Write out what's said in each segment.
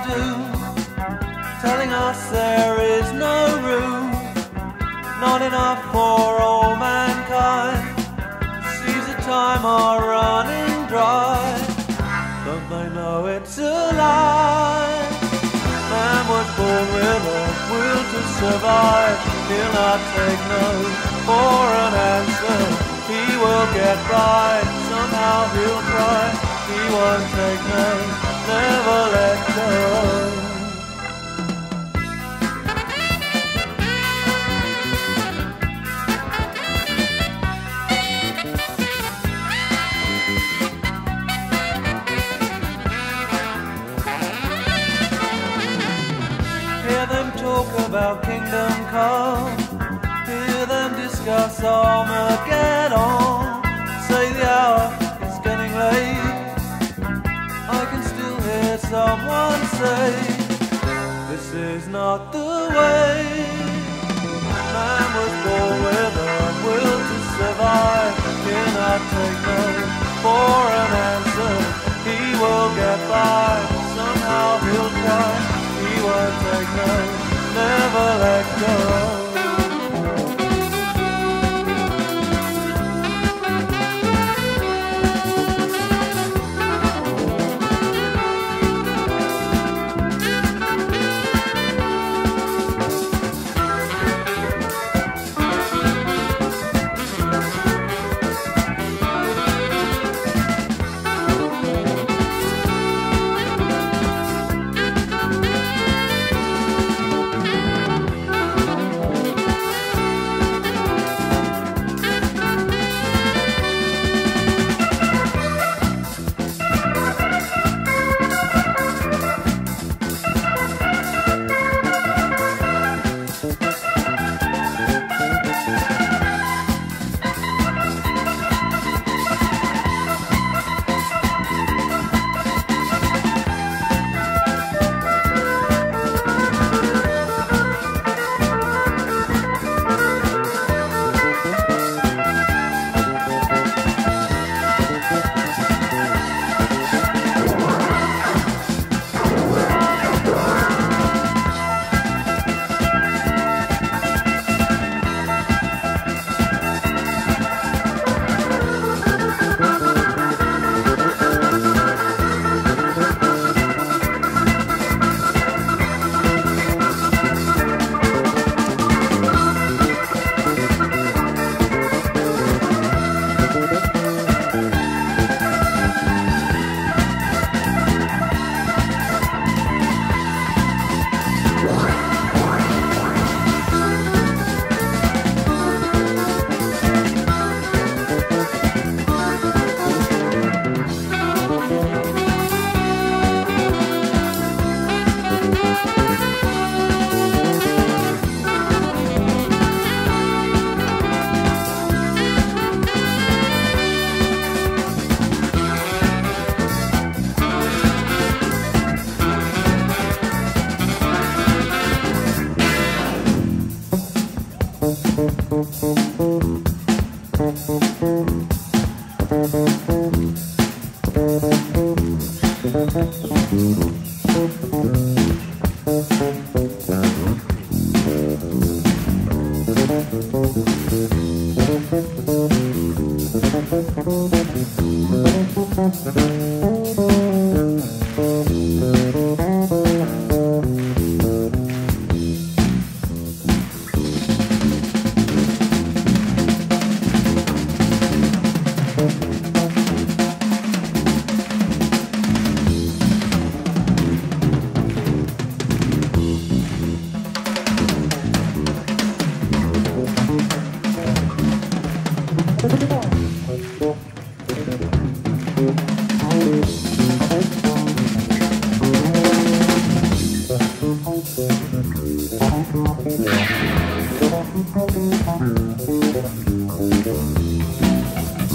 doom, telling us there is no room, not enough for all mankind. Seas of time are running dry, don't they know it's a lie? Man was born with a will to survive. He'll not take no for an answer. He will get by, somehow he'll try. He won't take no, never let go. Hear them talk about kingdom come, hear them discuss Armageddon. Say the hour is getting late, I can still hear someone say, this is not the way. Man was born with a will to survive. He'll not take no for an answer. He will get by, somehow he'll try. He won't take no, never let go.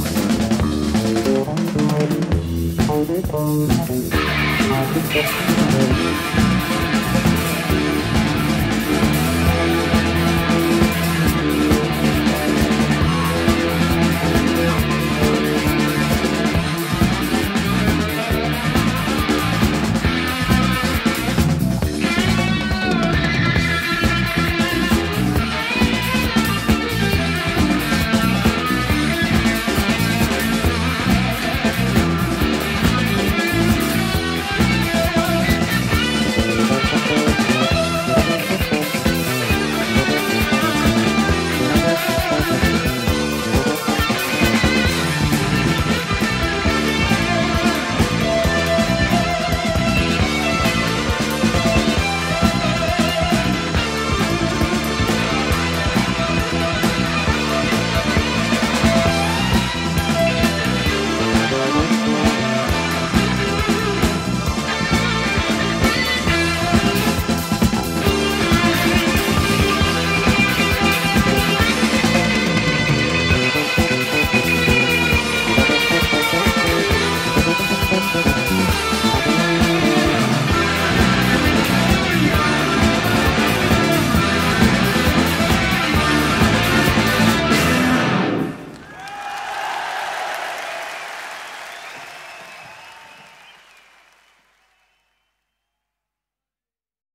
Thank you.